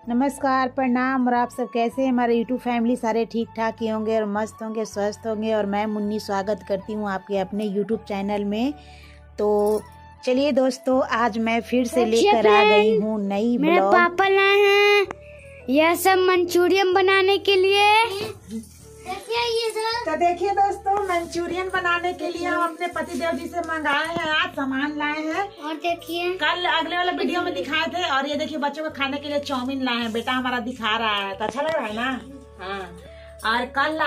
नमस्कार, प्रणाम। और आप सब कैसे हैं? हमारे यूट्यूब फैमिली सारे ठीक ठाक ही होंगे और मस्त होंगे, स्वस्थ होंगे। और मैं मुन्नी स्वागत करती हूँ आपके अपने यूट्यूब चैनल में। तो चलिए दोस्तों, आज मैं फिर से लेकर आ गई हूँ नई मेरे ब्लॉग। पापा लाए हैं यह सब मंचूरियन बनाने के लिए। तो देखिए दोस्तों, मंचूरियन बनाने के लिए हम अपने पतिदेव जी से मंगाए हैं, आज सामान लाए हैं। और देखिए, कल अगले वाला वीडियो में दिखाए थे। और ये देखिए बच्चों को खाने के लिए चाउमीन लाए हैं। बेटा हमारा दिखा रहा है तो अच्छा लग रहा है ना। हाँ, और कल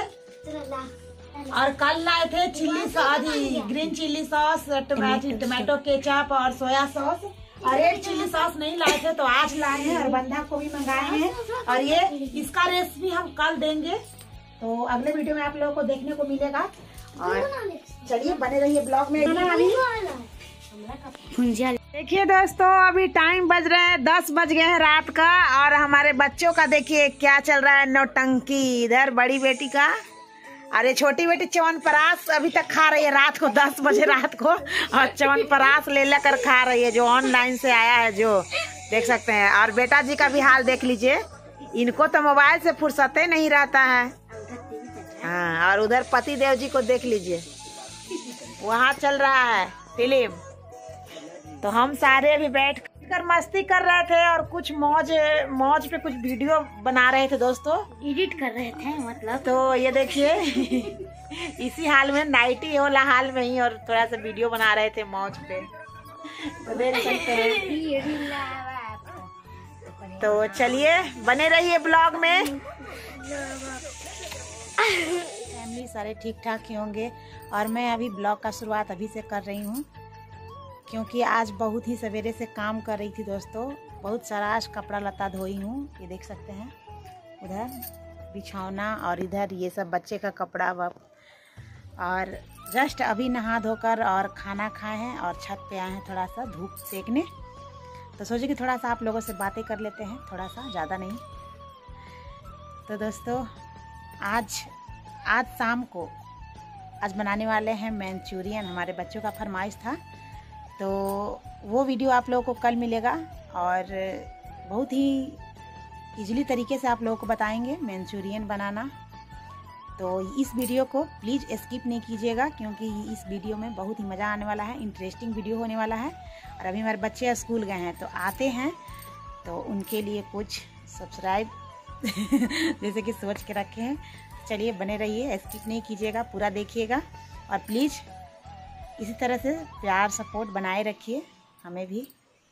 लाए थे chilli sauce, green chilli sauce, tomato ketchup और सोया सॉस। और रेड चिल्ली सॉस नहीं लाए थे तो आज लाए हैं। और बंधा को भी मंगाए हैं। और ये इसका रेसिपी हम कल देंगे, तो अगले वीडियो में आप लोगों को देखने को मिलेगा। और चलिए बने रहिए ब्लॉग में। देखिए दोस्तों, अभी टाइम बज रहे हैं 10 बज गए हैं रात का। और हमारे बच्चों का देखिए क्या चल रहा है, नौटंकी। इधर बड़ी बेटी का, अरे छोटी बेटी च्यवनप्राश अभी तक खा रही है रात को 10 बजे रात को। और च्यवनप्राश ले लेकर खा रही है, जो ऑनलाइन से आया है, जो देख सकते हैं। और बेटा जी का भी हाल देख लीजिए, इनको तो मोबाइल से फुर्सत ही नहीं रहता है। हाँ, और उधर पति देव जी को देख लीजिए, वहाँ चल रहा है फिल्म। तो हम सारे अभी बैठ कर मस्ती कर रहे थे और कुछ मौज पे कुछ वीडियो बना रहे थे दोस्तों, एडिट कर रहे थे मतलब। तो ये देखिए इसी हाल में, नाइटी वाला हाल में ही, और थोड़ा सा वीडियो बना रहे थे मौज पे, तो देख सकते हैं। तो चलिए बने रहिए ब्लॉग में। फैमिली सारे ठीक ठाक ही होंगे। और मैं अभी ब्लॉग का शुरुआत अभी से कर रही हूँ, क्योंकि आज बहुत ही सवेरे से काम कर रही थी दोस्तों। बहुत सारा आज कपड़ा लता धोई हूँ, ये देख सकते हैं। उधर बिछौना और इधर ये सब बच्चे का कपड़ा और जस्ट अभी नहा धोकर और खाना खाए हैं और छत पे आए हैं थोड़ा सा धूप सेकने। तो सोचे कि थोड़ा सा आप लोगों से बातें कर लेते हैं, थोड़ा सा, ज़्यादा नहीं। तो दोस्तों आज शाम को बनाने वाले हैं मंचूरियन। हमारे बच्चों का फरमाइश था, तो वो वीडियो आप लोगों को कल मिलेगा। और बहुत ही इजीली तरीके से आप लोगों को बताएंगे मंचूरियन बनाना। तो इस वीडियो को प्लीज़ स्किप नहीं कीजिएगा, क्योंकि इस वीडियो में बहुत ही मज़ा आने वाला है, इंटरेस्टिंग वीडियो होने वाला है। और अभी हमारे बच्चे स्कूल गए हैं, तो आते हैं तो उनके लिए कुछ सब्सक्राइब जैसे कि सोच के रखे हैं। चलिए बने रहिए, स्किप नहीं कीजिएगा, पूरा देखिएगा। और प्लीज़ इसी तरह से प्यार सपोर्ट बनाए रखिए हमें भी।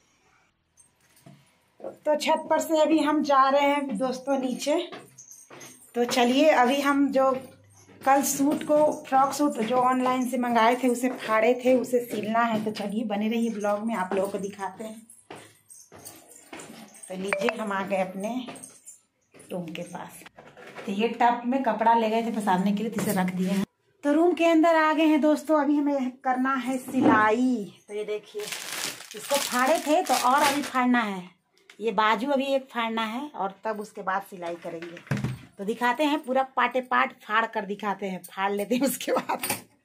तो छत पर से अभी हम जा रहे हैं दोस्तों नीचे। तो चलिए, अभी हम जो कल फ्रॉक सूट जो ऑनलाइन से मंगाए थे, उसे फाड़े थे, उसे सिलना है। तो चलिए बने रहिए ब्लॉग में, आप लोगों को दिखाते हैं। तो लीजिए, हम आ गए अपने रूम के पास। तो ये टब में कपड़ा ले गए थे पसारने के लिए, तो इसे रख दिए हैं। तो रूम के अंदर आ गए हैं दोस्तों। अभी हमें करना है सिलाई। तो ये देखिए, इसको फाड़े थे तो और अभी फाड़ना है। ये बाजू अभी एक फाड़ना है और तब उसके बाद सिलाई करेंगे। तो दिखाते हैं, पूरा पाटे पाट फाड़ कर दिखाते हैं, फाड़ लेते हैं उसके बाद।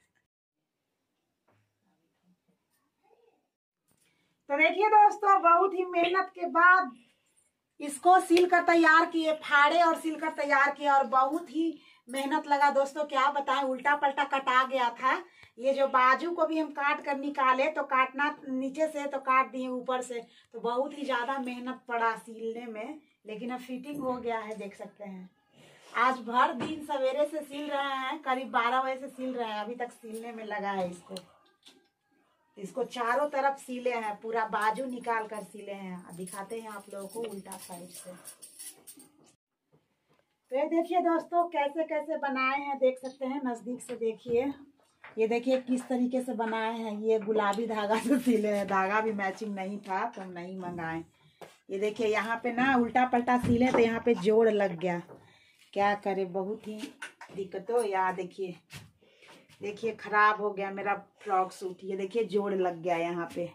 तो देखिए दोस्तों, बहुत ही मेहनत के बाद इसको सील कर तैयार किए, फाड़े और सील कर तैयार किए। और बहुत ही मेहनत लगा दोस्तों, क्या बताएं, उल्टा पलटा कटा गया था। ये जो बाजू को भी हम काट कर निकाले, तो काटना नीचे से तो काट दिए ऊपर से, तो बहुत ही ज्यादा मेहनत पड़ा सीलने में। लेकिन अब फिटिंग हो गया है, देख सकते हैं। आज भर दिन सवेरे से सील रहे हैं, करीब 12 बजे से सील रहे हैं, अभी तक सीलने में लगा है। इसको चारों तरफ सीले हैं, पूरा बाजू निकाल कर सीले हैं। दिखाते हैं आप लोगों को उल्टा साइड से। तो ये देखिए दोस्तों, कैसे कैसे बनाए हैं, देख सकते हैं, नजदीक से देखिए। ये देखिए किस तरीके से बनाए हैं। ये गुलाबी धागा से सिले हैं, धागा भी मैचिंग नहीं था तो हम नहीं मंगाए। ये देखिए यहाँ पे ना उल्टा पलटा सिले तो यहाँ पे जोड़ लग गया, क्या करे, बहुत ही दिक्कत हो। यहाँ देखिए खराब हो गया मेरा फ्रॉक सूट। ये देखिए जोड़ लग गया यहाँ पे।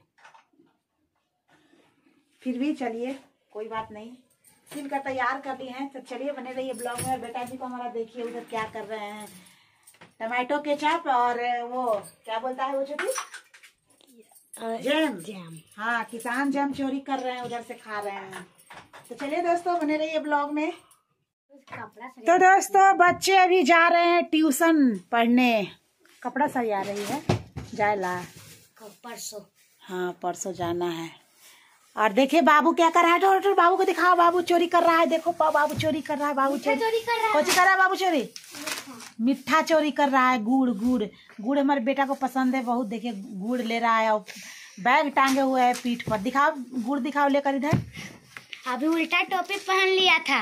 फिर भी चलिए कोई बात नहीं, सिल कर तैयार कर लिए हैं। तो चलिए बने रहिए ब्लॉग में। और बेटा जी को हमारा देखिए उधर क्या कर रहे हैं, टमाटो केचप और वो क्या बोलता है वो छोटी जैम। हाँ, किसान जैम चोरी कर रहे हैं, उधर से खा रहे हैं। तो चलिए दोस्तों बने रहिए ब्लॉग में। तो दोस्तों बच्चे अभी जा रहे हैं ट्यूशन पढ़ने। कपड़ा सरिया रही है जायला परसों। हाँ परसों जाना है। और देखिए बाबू क्या कर रहा है। डॉक्टर बाबू को दिखाओ। बाबू चोरी कर रहा है। देखो बाबू चोरी कर रहा है। बाबू चोरी कर रहा है। बाबू चोरी मिठा चोरी कर रहा है। गुड़ गुड़ गुड़ हमारे बेटा को पसंद है बहुत। देखिए गुड़ ले रहा है और बैग टांगे हुए है पीठ पर। दिखाओ गुड़ दिखाओ लेकर इधर। अभी उल्टा टोपी पहन लिया था।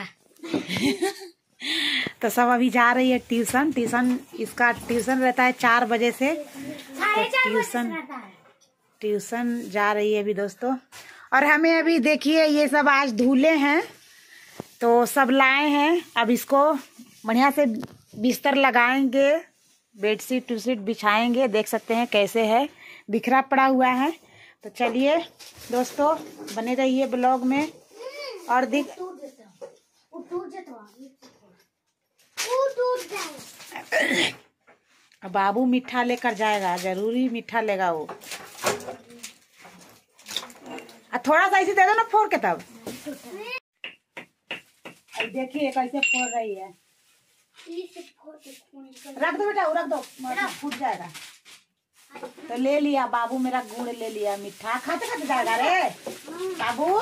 तो सब अभी जा रही है ट्यूशन। इसका ट्यूशन रहता है 4 बजे से। तो ट्यूशन जा रही है अभी दोस्तों। और हमें अभी देखिए ये सब आज धुले हैं तो सब लाए हैं। अब इसको बढ़िया से बिस्तर लगाएंगे, बेडशीट टूशीट बिछाएंगे। देख सकते हैं कैसे है, बिखरा पड़ा हुआ है। तो चलिए दोस्तों बने रहिए ब्लॉग में। और बाबू मीठा लेकर जाएगा, जरूरी मीठा लेगा वो। थोड़ा सा इसे दे दो ना फोड़ के। तब देखिए कैसे फोड़ रही है। रख दो बेटा, रख दो, फूट जाएगा। तो ले लिया बाबू मेरा गुड़ ले लिया मीठा। खाते खाते जाएगा रे बाबू।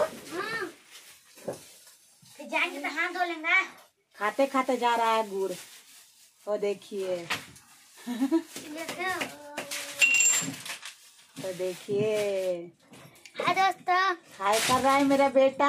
फिर जाएंगे तो हाथ धो लेंगे। खाते खाते जा रहा है गुड़। तो देखिए तो देखिए हाय दोस्तों, हाय कर रहा है मेरा बेटा।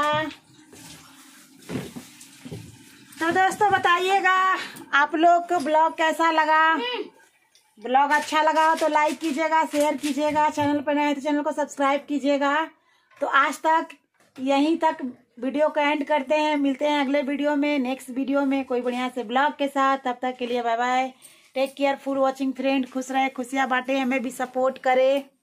तो दोस्तों बताइएगा आप लोग को ब्लॉग कैसा लगा। ब्लॉग अच्छा लगा तो लाइक कीजिएगा, शेयर कीजिएगा। चैनल पर नए तो चैनल को सब्सक्राइब कीजिएगा। तो आज तक यहीं तक वीडियो को एंड करते हैं। मिलते हैं अगले वीडियो में, नेक्स्ट वीडियो में कोई बढ़िया से ब्लॉग के साथ। तब तक के लिए bye bye. Take care, for watching friend. खुश रहे, खुशियाँ बांटे, हमें भी सपोर्ट करे।